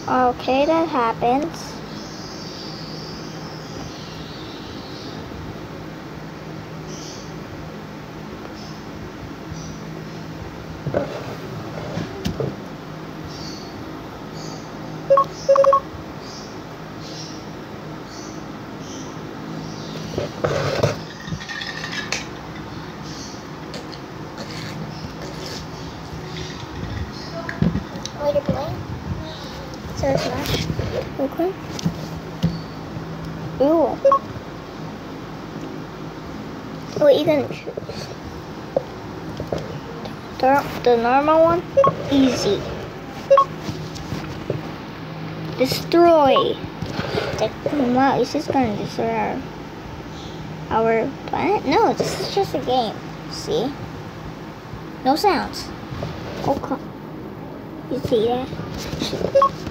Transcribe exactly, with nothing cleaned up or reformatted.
Okay, that happens. Wait a minute. So smash. Okay. Ooh. What are you gonna choose? The, the normal one? Easy. Destroy. The, wow, is this gonna destroy our, our planet? No, this is just a game. See? No sounds. Okay. You see that?